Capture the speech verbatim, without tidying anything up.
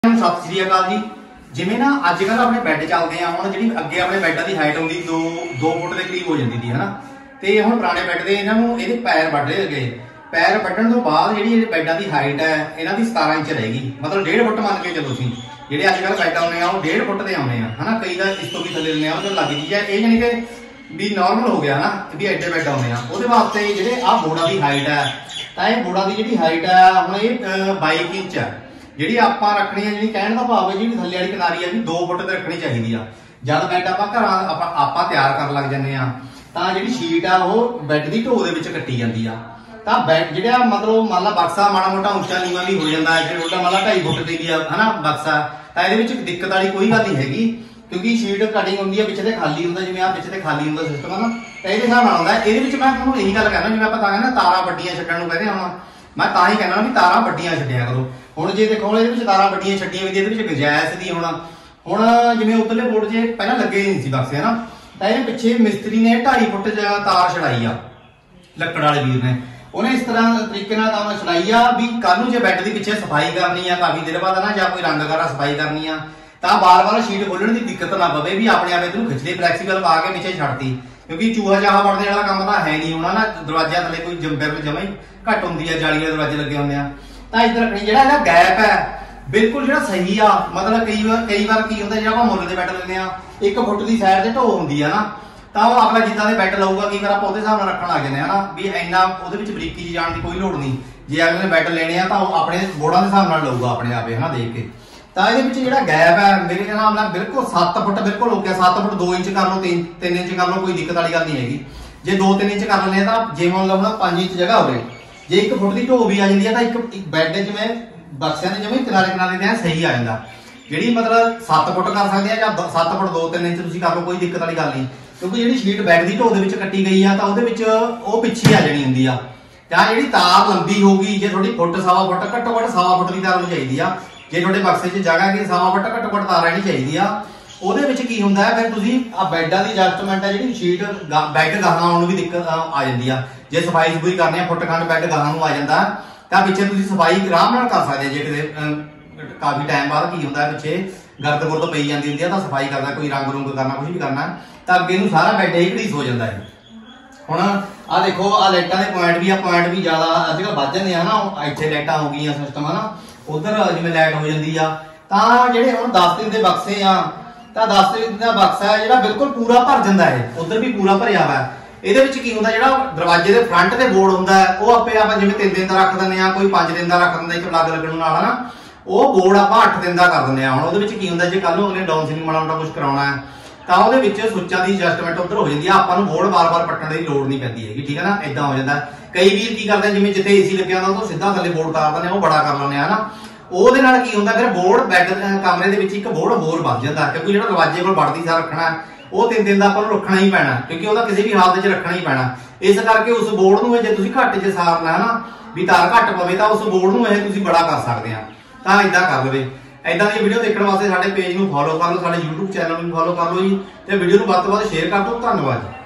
सत श्री अकाल जी। जिवें ना अजकल अपने बैड चलते हैं हुण जिहड़ी अगे अपने बैडां दी हाइट आउंदी दो दो फुट के करीब हो जाती थी है ना। तो हुण पुराने बैड दे इन्हां नूं इहदे पैर वड्ढे गए। पैर वड्ढण तो बाद जिहड़ी बैडां दी हाइट है इन्हां दी सतारह इंच रहेगी, मतलब डेढ़ फुट मान के चलो तुसीं। जिहड़े अजकल बैड आउंदे आ डेढ़ फुट के आउंदे आ है ना, कई दा इस तो भी थल्ले लेने आ लग चीज़ है ये, जानी कि भी नॉर्मल हो गया ना भी एडे बैड आउंदे आ। उहदे वास्ते जिहड़े आ बोर्डां दी हाइट है तां इह बोर्डां दी जिहड़ी हाइट है हुण इह बाई इंच है। जी आप रखनी है, जी कहने का भाव है जी थले वाली किनारी है भी दो फुट से रखनी चाहिए। जब बैड आप घर आप तैयार कर लग जाने जी शीट आ वो बैड की ढो के कट्टी जाती है। बैड जो मतलब मान ला बक्सा माड़ा मोटा उच्चा नीवा भी हो जाता है, जो मान ला ढाई फुट से भी है ना बक्सा, तो ये दिक्कत वाली कोई गल नहीं हैगी क्योंकि शीट कटिंग होंगी है पिछले खाली होंगे, जिवें आ पिछले खाली होंगे सिस्टम है ना। तो ये हिसाब नाल होंदा है। ये मैं तुहानूं यही गल कहना जिवें आपां कहना तारा वड्डियां छड्डण नूं कहदे हां, मैं तां ही कहना भी तारा वड्डियां छड्डिया करो। हुण जे देखो ये तारा वड्डियां छड्डियां भी ये गुंजाइश दी होना। हुण जिवें उतरले बोर्ड से पहला लगे नहीं सी बक्से है ना, तो ये पिछे मिस्त्री ने ढाई फुट तार छड़ाई आ लक्कड़ वाले वीर ने, उन्हें इस तरह तरीके नाल छड़ाई आ भी कल नूं जे बैड दी पिछे सफाई करनी है काफी देर बाद ना, जां कोई रंग वगैरह सफाई करनी आ तो बार बार शीट खोलण की दिक्कत ना पवे भी अपने आप इधरों खिचली फ्लैक्सीबल पा के पिछे छड्डती, क्योंकि चूहा चाहा वड़ने वाला काम तो है नहीं होना ना। दरवाजे थले कोई जंबर जमा ही घट होंगी है, जाली वाले दरवाजे लगे होंगे तो इधर रखनी जो गैप है बिल्कुल जो सही आ। मतलब कई बार कई बार की होंगे जो मुल के बैड लेने एक फुट की साइड से ढो होंगी है ना, तो वो अगला जिदा के बैड लाऊगा कई बार आप हिसाब से रखन लग जाने ना भी इन्ना वो बरीकी जी जाने की कोई लोड़ नहीं। जे अगले ने बैड लेने तो अपने बोर्डों के हिसाब से लाऊगा अपने आप है ना देख के। तो ये जो गैप है मेरे हिसाब से बिल्कुल सत्त फुट बिल्कुल हो गया, सत्त फुट दो इंच कर लो, तीन तीन इंच कर लो, कोई दिक्कत वाली गल नहीं हैगी। जे दो तीन इंच कर लें तो जिवें मतलब पांच इंच जगह हो गई, जे एक फुट की ढो भी आ जाती है तो एक बैड जिवें बक्सियां ने जिवें किनारे किनारे ने सही आ जाता। जी मतलब सत्त फुट कर सकते हैं या सत्त फुट दो तीन इंच तुसीं कर लो, कोई दिक्कत वाली गल नहीं, क्योंकि जी शीट बैड की ढो के कट्टी गई है तो वो पिछे आ जानी होंगी आ। जी तार लंबी होगी जे थोड़ी फुट सवा फुट घट्टो घट्ट सवा फुट की तार होनी चाहिए आ। जे थोड़े बक्से च जगह कि सवा फुट घट्टो घट्ट तार रहनी चाहिए आ। ਉਹਦੇ ਵਿੱਚ ਕੀ ਹੁੰਦਾ ਹੈ ਫਿਰ ਤੁਸੀਂ ਆ ਬੈਡਾਂ ਦੀ ਐਡਜਸਟਮੈਂਟ ਹੈ ਜਿਹੜੀ ਸ਼ੀਟ ਬੈੱਡ ਗਾਹਾਂ ਆਉਣ ਨੂੰ ਵੀ ਦਿੱਕਤ ਆ ਜਾਂਦੀ ਆ। ਜੇ ਸਫਾਈ ਸਫੂਈ ਕਰਨੀ ਆ ਫੁੱਟ ਖੰਡ ਬੈੱਡ ਗਾਹਾਂ ਨੂੰ ਆ ਜਾਂਦਾ ਤਾਂ ਪਿੱਛੇ ਤੁਸੀਂ ਸਫਾਈ ਆਰਾਮ ਨਾਲ ਕਰ ਸਕਦੇ ਜੇ ਕਿਤੇ ਕਾਫੀ ਟਾਈਮ ਬਾਅਦ ਕੀ ਹੁੰਦਾ ਪਿੱਛੇ ਗਰਦ ਗੁਰਦ ਪਈ ਜਾਂਦੀ ਹੁੰਦੀ ਆ ਤਾਂ ਸਫਾਈ ਕਰਨਾ ਕੋਈ ਰੰਗ ਰੁੰਗ ਕਰਨਾ ਕੁਝ ਵੀ ਕਰਨਾ ਤਾਂ ਅੱਗੇ ਨੂੰ ਸਾਰਾ ਬੈੱਡ ਹੀ ਘੜੀਸ ਹੋ ਜਾਂਦਾ ਹੈ। ਹੁਣ ਆ ਦੇਖੋ ਆ ਲਾਈਟਾਂ ਦੇ ਪੁਆਇੰਟ ਵੀ ਆ ਪੁਆਇੰਟ ਵੀ ਜ਼ਿਆਦਾ ਅੱਜ ਕੱਲ੍ਹ ਵੱਧ ਜਾਂਦੇ ਆ ਨਾ, ਇੱਥੇ ਲਾਈਟਾਂ ਹੋ ਗਈਆਂ ਸਿਸਟਮ ਹੈ ਨਾ, ਉਧਰ ਜਿਵੇਂ ਲਾਈਟ ਹੋ ਜਾਂਦੀ ਆ ਤਾਂ ਜਿਹੜੇ ਹੁਣ ਦਸ ਦਿਨ ਦੇ ਬਕਸੇ ਆ ਤਾਂ दस दिन का बक्सा है जो बिल्कुल पूरा भर जाता है, उधर भी पूरा भरिया हुआ है। ये की होंगे जो दरवाजे के फ्रंट से बोर्ड होंगे वो आपे आप जिवें तीन दिन का रख दें, कोई पांच दिन का रख दें एक लग लगन वाला ना, वो बोर्ड आप अठ दिन का कर दें। हम वो की होंगे जो कल अगले डाउन सीलिंग माड़ा मोटा कुछ कराना है तो वो सुच्चा की एडजस्टमेंट उधर हो जाती है, आपको बोर्ड बार बार पट्टन की लोड़ नहीं पैती है, ठीक है ना। इदा हो जाता है कई वीर की करते हैं जिवें जिथे ए सी लगे होंदा तो सीधा थले बोर्ड उतार दें, वो बड़ा कर लें है ना। ਉਹਦੇ ਨਾਲ ਕੀ ਹੁੰਦਾ ਫਿਰ ਬੋਰਡ ਬੈੱਡ ਕਮਰੇ ਦੇ ਵਿੱਚ ਇੱਕ ਬੋਰਡ ਹੋਰ ਵੱਧ ਜਾਂਦਾ ਕਿਉਂਕਿ ਜਿਹੜਾ ਦਰਵਾਜ਼ੇ ਕੋਲ ਵੜਦੀ ਸਾਰ ਰੱਖਣਾ ਉਹ ਤਿੰਨ ਦਿਨ ਦਾ ਆਪਾਂ ਨੂੰ ਰੱਖਣਾ ਹੀ ਪੈਣਾ ਕਿਉਂਕਿ ਉਹਦਾ ਕਿਸੇ ਵੀ ਹਾਲਤ 'ਚ ਰੱਖਣਾ ਹੀ ਪੈਣਾ। ਇਸ ਕਰਕੇ ਉਸ ਬੋਰਡ ਨੂੰ ਜੇ ਤੁਸੀਂ ਘੱਟ 'ਚ ਸਾਰਨਾ ਹੈ ਨਾ ਵੀ ਤਾਰ ਘੱਟ ਪਵੇ ਤਾਂ ਉਸ ਬੋਰਡ ਨੂੰ ਇਹ ਤੁਸੀਂ ਬੜਾ ਕਰ ਸਕਦੇ ਆ। ਤਾਂ ਇਦਾਂ ਕਰ ਲਵੇ। ਇਦਾਂ ਦੀ ਵੀਡੀਓ ਦੇਖਣ ਵਾਸਤੇ ਸਾਡੇ ਪੇਜ ਨੂੰ ਫੋਲੋ ਕਰ ਲਓ, ਸਾਡੇ YouTube ਚੈਨਲ ਨੂੰ ਫੋਲੋ ਕਰ ਲਓ ਜੀ ਤੇ ਵੀਡੀਓ ਨੂੰ ਵੱਧ ਤੋਂ ਵੱਧ ਸ਼ੇਅਰ ਕਰ ਦਿਓ। ਧੰਨਵਾਦ।